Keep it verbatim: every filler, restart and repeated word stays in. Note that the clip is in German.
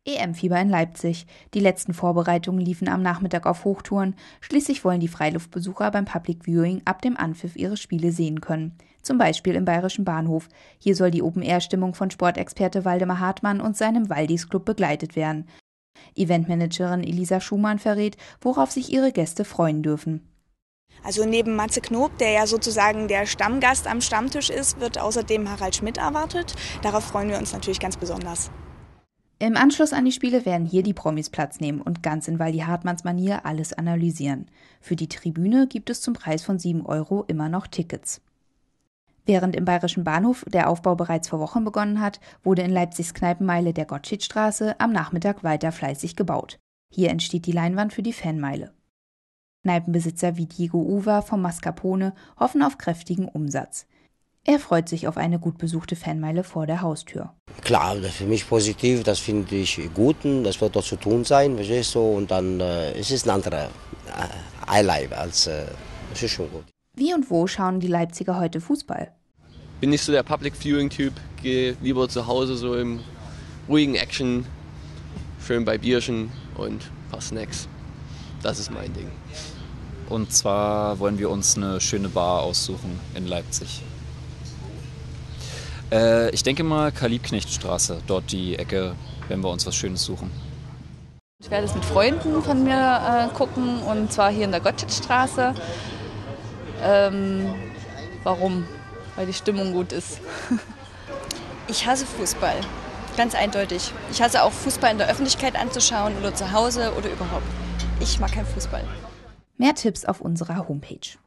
E M-Fieber in Leipzig. Die letzten Vorbereitungen liefen am Nachmittag auf Hochtouren. Schließlich wollen die Freiluftbesucher beim Public Viewing ab dem Anpfiff ihre Spiele sehen können. Zum Beispiel im Bayerischen Bahnhof. Hier soll die Open-Air-Stimmung von Sportexperte Waldemar Hartmann und seinem Waldis-Club begleitet werden. Eventmanagerin Elisa Schumann verrät, worauf sich ihre Gäste freuen dürfen. Also neben Matze Knob, der ja sozusagen der Stammgast am Stammtisch ist, wird außerdem Harald Schmidt erwartet. Darauf freuen wir uns natürlich ganz besonders. Im Anschluss an die Spiele werden hier die Promis Platz nehmen und ganz in Waldi Hartmanns Manier alles analysieren. Für die Tribüne gibt es zum Preis von sieben Euro immer noch Tickets. Während im Bayerischen Bahnhof der Aufbau bereits vor Wochen begonnen hat, wurde in Leipzigs Kneipenmeile der Gottschedstraße am Nachmittag weiter fleißig gebaut. Hier entsteht die Leinwand für die Fanmeile. Kneipenbesitzer wie Diego Uva vom Mascarpone hoffen auf kräftigen Umsatz. Er freut sich auf eine gut besuchte Fanmeile vor der Haustür. Klar, für mich positiv, das finde ich gut und das wird doch zu tun sein, verstehst du? Und dann äh, es ist es ein anderer äh, Highlight als, äh, das ist schon gut. Wie und wo schauen die Leipziger heute Fußball? Bin nicht so der Public Viewing Typ, gehe lieber zu Hause so im ruhigen Action, schön bei Bierchen und ein paar Snacks. Das ist mein Ding. Und zwar wollen wir uns eine schöne Bar aussuchen in Leipzig. Äh, ich denke mal Karl-Liebknecht-Straße, dort die Ecke, wenn wir uns was Schönes suchen. Ich werde es mit Freunden von mir äh, gucken, und zwar hier in der Gottschedstraße. Ähm, warum? Weil die Stimmung gut ist. Ich hasse Fußball, ganz eindeutig. Ich hasse auch Fußball in der Öffentlichkeit anzuschauen oder zu Hause oder überhaupt. Ich mag keinen Fußball. Mehr Tipps auf unserer Homepage.